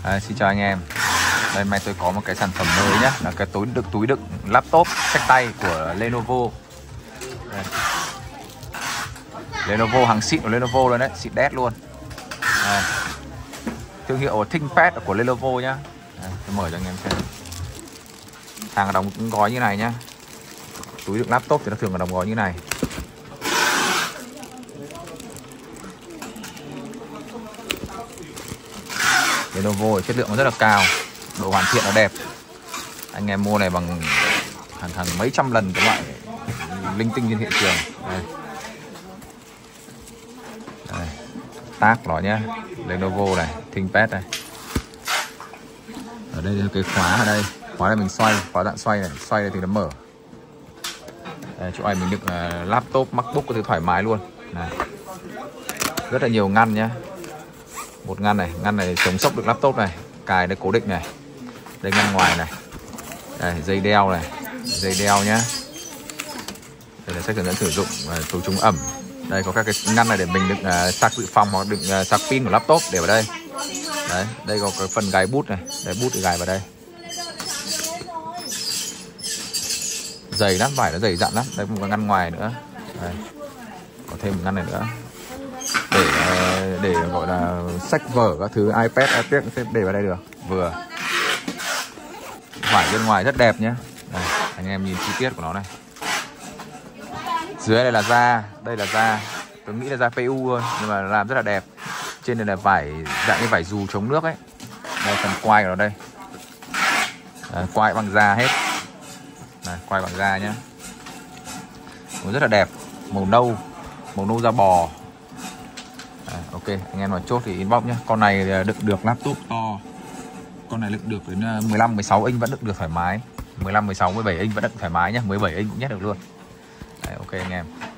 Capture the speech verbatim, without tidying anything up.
À, xin chào anh em. Đây hôm nay tôi có một cái sản phẩm mới nhé, là cái túi đựng túi đựng laptop xách tay của Lenovo. Đây. Lenovo hàng xịn của Lenovo luôn đấy, xịn đét luôn. Đây. Thương hiệu ThinkPad của Lenovo nhá. Đây, tôi mở cho anh em xem. Hàng đóng gói như này nhá. Túi đựng laptop thì nó thường là đóng gói như này. Lenovo chất lượng nó rất là cao, độ hoàn thiện nó đẹp. Anh em mua này bằng hàng hàng mấy trăm lần cái loại linh tinh trên thị trường. Đây. Đây. Tag nó nhá, Lenovo này, ThinkPad này. Ở đây là cái khóa ở đây, khóa này mình xoay, khóa dạng xoay này, xoay này thì nó mở. Đây, chỗ này mình đựng uh, laptop, MacBook có thể thoải mái luôn. Này. Rất là nhiều ngăn nhá. Một ngăn này, ngăn này chống sốc được laptop này, cài đây cố định này. Đây ngăn ngoài này. Đây dây đeo này, dây đeo nhá. Đây là sách hướng dẫn sử dụng, túi chống ẩm. Đây có các cái ngăn này để mình đựng uh, sạc dự phòng hoặc đựng uh, sạc pin của laptop để vào đây. Đấy, đây có cái phần gài bút này, đây bút để gài vào đây. Dày lắm, vải nó dày dặn lắm. Đây một cái ngăn ngoài nữa. Đây. Có thêm một ngăn này nữa. Để để gọi là sách vở các thứ, iPad, iPad để vào đây được. Vừa. Vải bên ngoài rất đẹp nhé. Đây, anh em nhìn chi tiết của nó này. Dưới đây là da, đây là da. Tôi nghĩ là da pê u thôi, nhưng mà làm rất là đẹp. Trên này là vải dạng như vải dù chống nước ấy. Đây phần quai của nó đây. Đấy, quai bằng da hết. Này, quai bằng da nhé. Nó rất là đẹp, màu nâu, màu nâu da bò. À, ok, anh em nào chốt thì inbox nhé. Con này đựng được laptop to. Con này đựng được đến mười lăm, mười sáu inch vẫn đựng được thoải mái. mười lăm, mười sáu, mười bảy inch vẫn đựng thoải mái nhé. mười bảy inch cũng nhét được luôn. Đấy, ok anh em.